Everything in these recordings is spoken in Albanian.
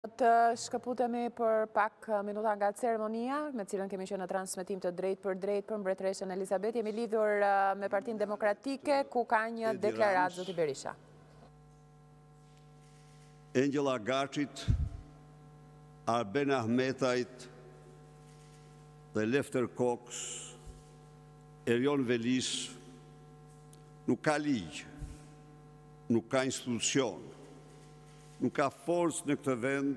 Të shkëputemi për pak minuta nga ceremonia, me cilën kemi qenë në transmetim të drejt për mbretëreshën Elizabeth. Jemi lidhur me Partinë Demokratike, ku ka një deklaratë zoti Berisha. Engjëlla Gaçit, Arben Ahmetajt dhe Lefter Koks, Erion Velis, nuk ka ligj, nuk ka institucion, nuk ka forcë në këtë vend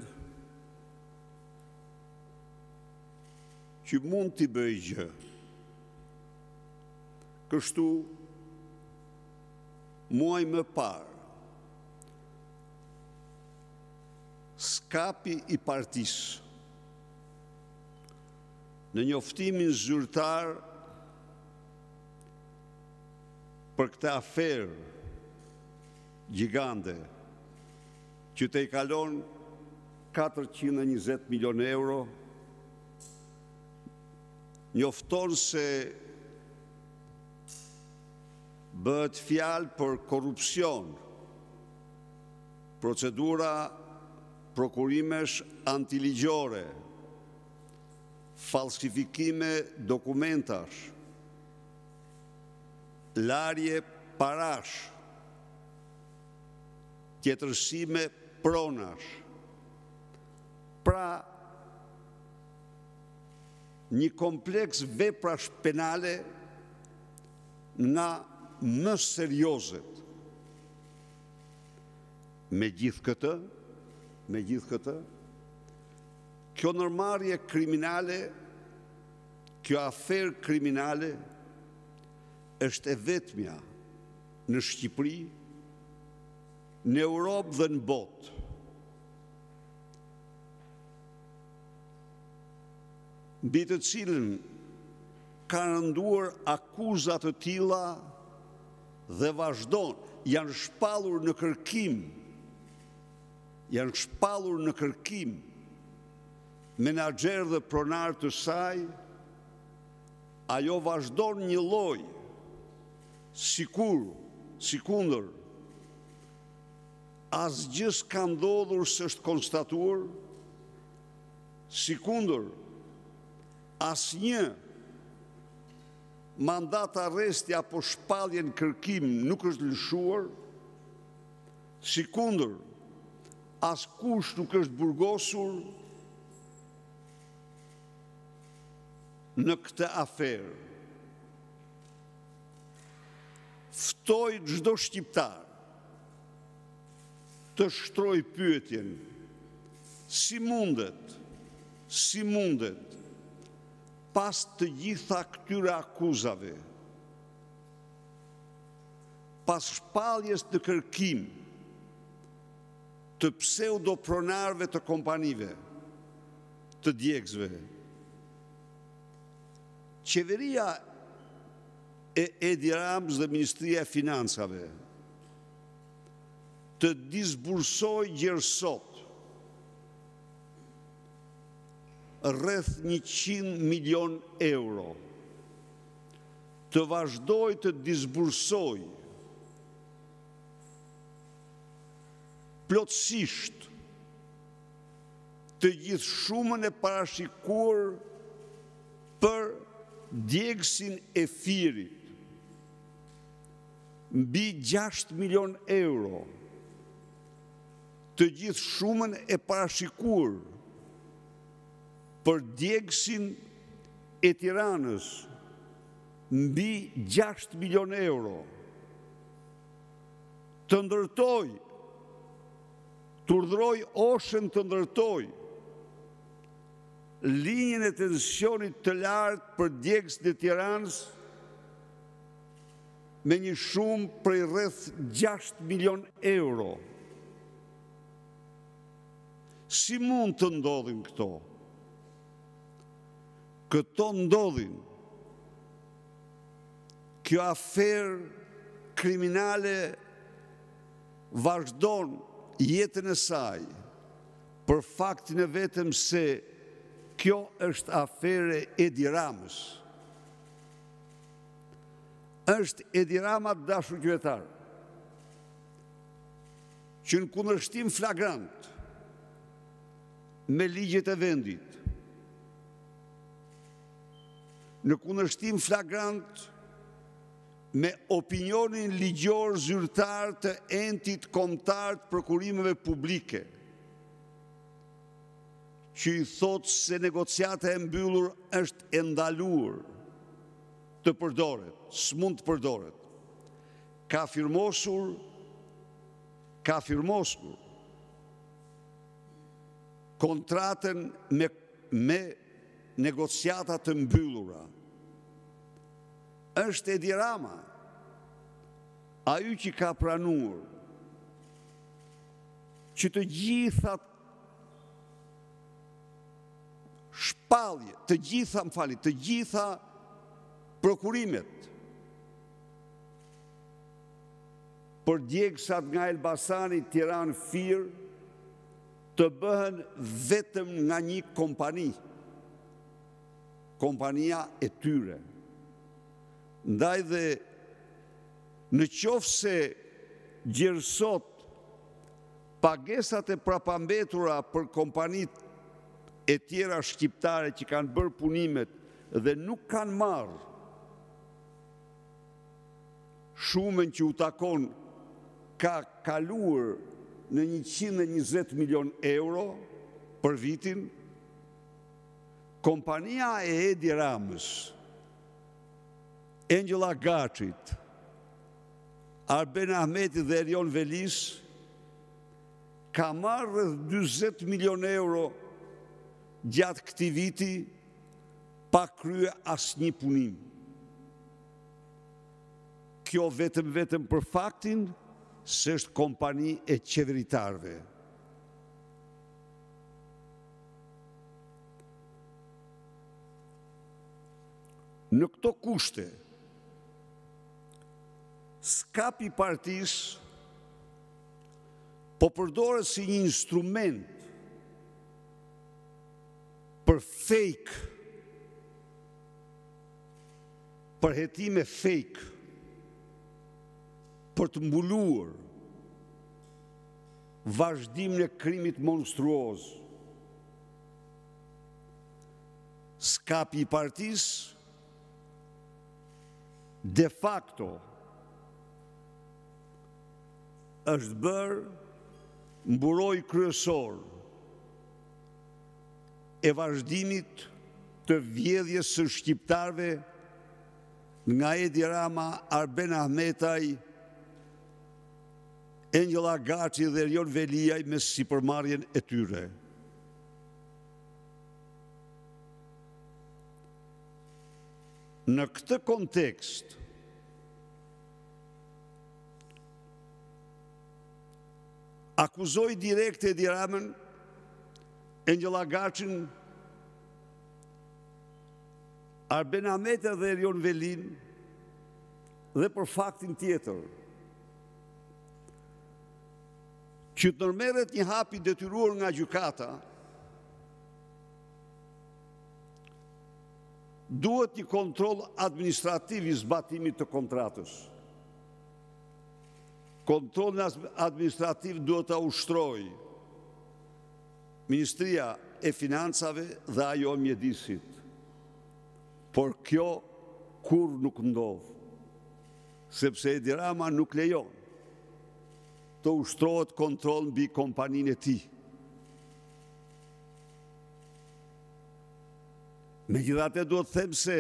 që mund t'i bëjë gjë. Kështu, muaj më parë, skapi i partisë në njoftimin zyrtar për këtë aferë gjigande që të i kalon 420 milion euro, njofton se bëhet fjalë për korupcion, procedura prokurimesh antiligjore, falsifikime dokumentash, larje parash, tjetërsime pronash. Pra, një kompleks veprash penale nga më seriozet. Me gjithë këtë, kjo ndërmarrje kriminale, kjo aferë kriminale është e vetmja në Shqipëri, në Europë dhe në botë. Mbi të cilën ka rënduar akuzat të tilla dhe vazhdon, janë shpallur në kërkim, menaxher dhe pronar të saj, ajo vazhdon një lloj sikundër asgjë s'ka ndodhur s'është konstatuar, sikundër asnjë mandat arresti apo shpallje në kërkim nuk është lëshuar, sikundër askush nuk është burgosur në këtë aferë. Ftoj çdo shqiptar të shtroj pyetjen, si mundet, pas të gjitha këtyre akuzave, pas shpalljes të kërkim të pseudopronarëve të kompanive, të djegësve, qeveria e Edi Ramës dhe Ministria e Financave të disbursoj gjerësot rreth 100 milion euro, të vazhdoj të disbursoj plotësisht të gjithë shumën e parashikuar për djegësin e Firit, mbi 6 milion euro, të gjithë shumën e parashikuar për djegësin e Tiranës, mbi 6 milion euro, të ndërtoj, të urdhëroj Oshën të ndërtoj linjën e tensionit të lartë për djegësin e Tiranës me një shumë prej rreth 6 milion euro. Si mund të ndodhin këto? Këto ndodhin. Kjo aferë kriminale vazhdon jetën e saj për faktin e vetëm se kjo është afere Edi Ramës. Është Edi Rama dashur qytetar, që në kundërshtim flagrant me ligjet e vendit, në kundërshtim flagrant me opinionin ligjor zyrtar të entit kombëtar të prokurimeve publike, që i thotë se negociata e mbyllur është e ndaluar të përdoret, s'mund të përdoret. Ka firmosur kontratën me negociata të mbyllura. Është Edi Rama, ai që ka pranuar që të gjitha shpallje, të gjitha prokurimet për djegsat nga Elbasani, Tiranë, Fier të bëhen vetëm nga një kompani, kompania e tyre. Ndaj dhe në qoftë se gjerësot pagesat e prapambetura për kompanit e tjera shqiptare që kanë bërë punimet dhe nuk kanë marrë shumën që u takon, ka kaluar në 120 milion euro për vitin, kompania e Edi Ramës, Angela Gaçit, Arben Ahmeti dhe Erion Velis ka marrë rreth 40 milion euro gjatë këtij viti pa krye asnjë punim. Kjo vetëm për faktin se është kompani e qeveritarëve. Në këto kushte, skapi i partisë po përdoret si një instrument për fake, për hetime fake, për të mbuluar vazhdimin e krimit monstruoz. Skapi i partisë de facto është bërë mburoj kryesor e vazhdimit të vjedhjes së shqiptarëve nga Edi Rama, Arben Ahmetaj, Angela Gaçi dhe Erion Veliaj me sipërmarrjen e tyre. Në këtë kontekst, akuzoi direkt Edi Ramën, Angela Gaçin, Arben Ahmeta dhe Erion Velin dhe për faktin tjetër, që të nërmerret një hap i detyruar nga gjykata, duhet një kontroll administrativ i zbatimit të kontratës. Kontrollin administrativ duhet ta ushtrojë Ministria e Financave dhe ajo e Mjedisit. Por kjo kur nuk ndodh, sepse Edi Rama nuk lejon të ushtrohet kontroll mbi kompaninë e tij. Megjithatë duhet të them se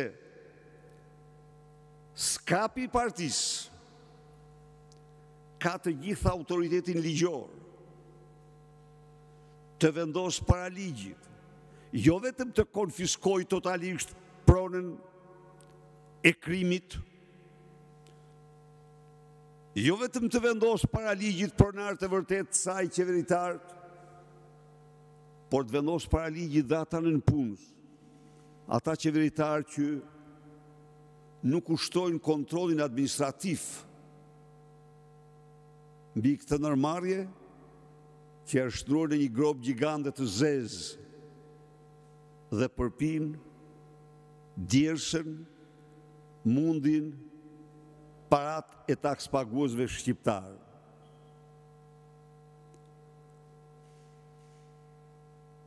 skapi i partisë ka të gjitha autoritetin ligjor të vendos para ligjit, jo vetëm të konfiskojë totalisht pronën e krimit, jo vetëm të vendos para ligjit pronarët e vërtet të saj qeveritarët, por të vendos para ligjit dhe ata nën punës, ata qeveritarë që nuk ushtojnë kontrollin administrativ mbi këtë ndërmarrje që është shtruar në një grop gjigande të zezë dhe përpin djersën, mundin, parat e takspaguesve shqiptarë.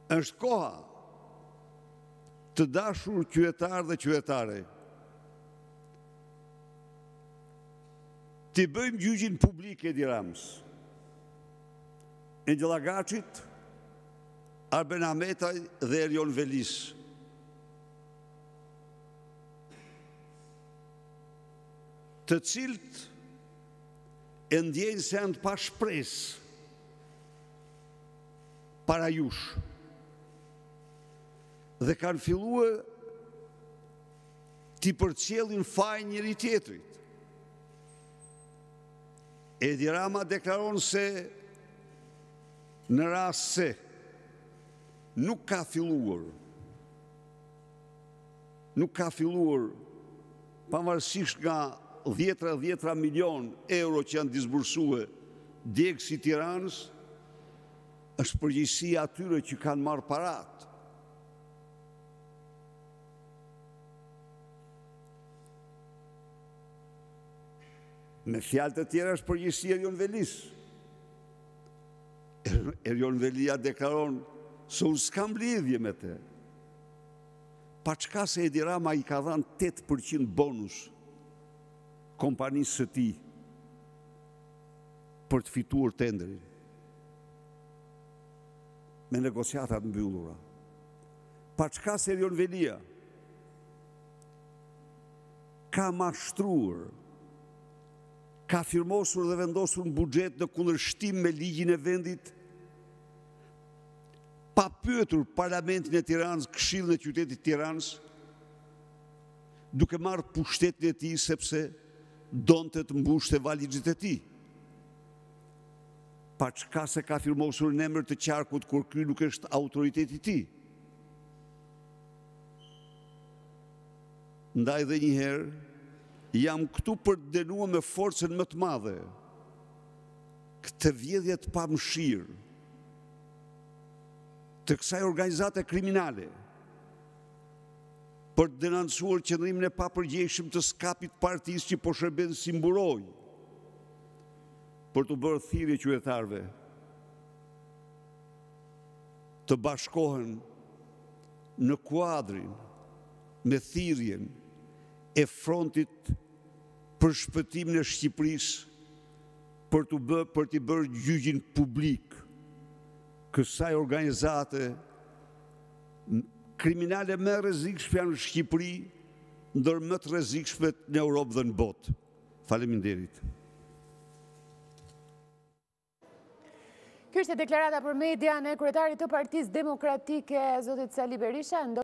është koha të dashur qytetar dhe qytetare të bëjmë gjyqin publik Edi Ramës, Angela Gaçit, Arben Ahmetaj dhe Erion Velis. Të cilët e ndjejnë se janë të pa shpresë para jush dhe kanë filluar t'i përcjellin faj njëri tjetrit. Edi Rama deklaron se në rast se nuk ka filluar pavarësisht nga dhjetra milion euro që janë disbursue djegësi Tiranës, është përgjegjësia atyre që kanë marrë parat. Me fjalë të tjera është përgjegjësia Erion Velis. Erion Velia deklaron se unë s'kam lidhje me te. Pa çka se Edi Rama i ka dhënë 8% bonus kompanisë së tij për të fituar tenderin me negociatat mbyllura. Pa çka se Erion Velia ka mashtruar, ka firmosur dhe vendosur në buxhet në kundërshtim me ligjin e vendit, pa pyetur Parlamentin e Tiranës, Këshillin e Qytetit Tiranës, duke marrë pushtetin e tij sepse donte të mbushte valizhet e tij. Pa çka se ka firmosur në emër të qarkut kur ky nuk është autoriteti i tij. Ndaj dhe njëherë, jam këtu për të denuar me forcën më të madhe këtë vjedhje të pamëshirë të kësaj organizate kriminale, për të denoncuar qëndrimin e papërgjegjshëm të skapit partisë që po shërben si mburoj për të bërë thirrje qytetarëve të bashkohen në kuadrin me thirrjen e frontit për shpëtimin e Shqipërisë për t'i bërë gjyqin publik kësaj organizate kriminale më rrezikshme në Shqipëri, ndër më të rrezikshmet në Europë dhe në botë. Faleminderit. Kjo është deklarata për media në kryetarit të Partisë Demokratike, zotit Sali Berisha.